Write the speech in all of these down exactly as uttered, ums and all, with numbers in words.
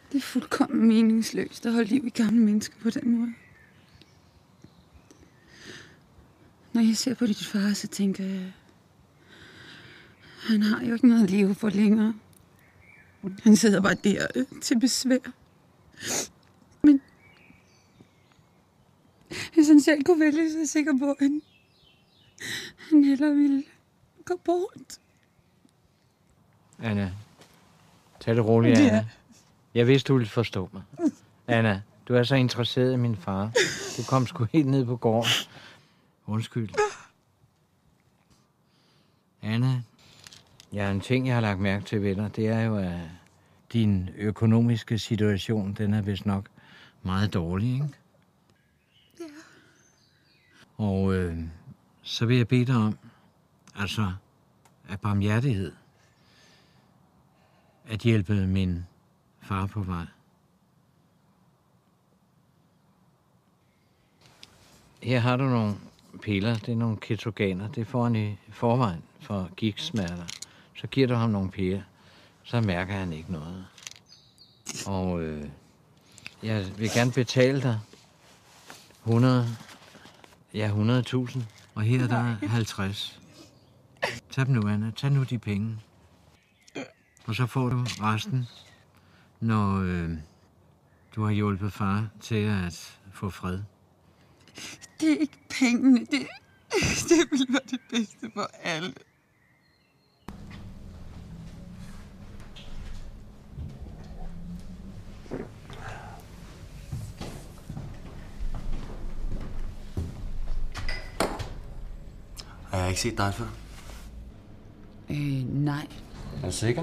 Det er fuldkommen meningsløst at holde liv i gamle mennesker på den måde. Når jeg ser på dit far, så tænker jeg, han har jo ikke noget at leve for længere. Han sidder bare der til besvær. Men hvis han selv kunne vælge, så er jeg sikker på, at han, han hellere ville gå bort. Anna, tag det roligt, Anna. Jeg vidste, du ville forstå mig. Anna, du er så interesseret i min far. Du kom sgu helt ned på gården. Undskyld. Anna, ja, en ting, jeg har lagt mærke til ved dig, det er jo, at din økonomiske situation, den er vist nok meget dårlig, ikke? Ja. Og øh, så vil jeg bede dig om, altså af barmhjertighed, at hjælpe min far på vej. Her har du nogle piller, det er nogle ketogener, det får han i forvejen for gigtsmerter. Så giver du ham nogle piller, så mærker han ikke noget. Og øh, jeg vil gerne betale dig hundrede, ja hundrede tusind, og her er der halvtreds. Tag dem nu, Anna, tag nu de penge. Og så får du resten, når øh, du har hjulpet far til at få fred. Det er ikke pengene. Det, det vil være det bedste for alle. Har jeg ikke set dig før? Øh, nej. Er du sikker?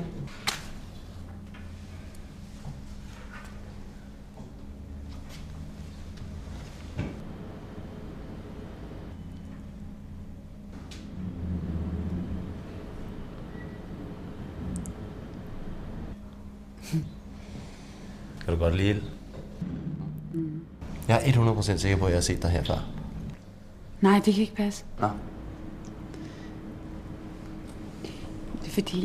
Kan du godt lide det? Mm. Jeg er hundrede procent sikker på, at jeg har set dig her før. Nej, det kan ikke passe. Nå. Det er fordi...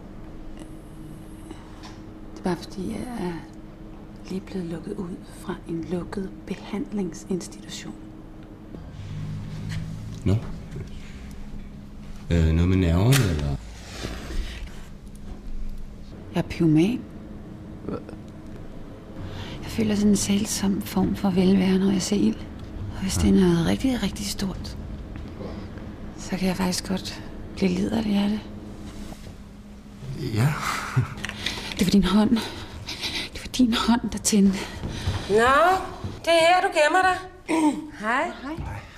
Det er bare fordi, jeg er lige blevet lukket ud fra en lukket behandlingsinstitution. Nå? Øh, noget med nerverne, eller? Jeg er pyroman. Jeg føler sådan en sælsom form for velvære, når jeg ser ild. Og hvis det er noget rigtig, rigtig stort, så kan jeg faktisk godt blive liderlig af det. Ja. Det var din hånd. Det var din hånd, der tændte. Nå, det er her, du gemmer dig. Hej. Hej.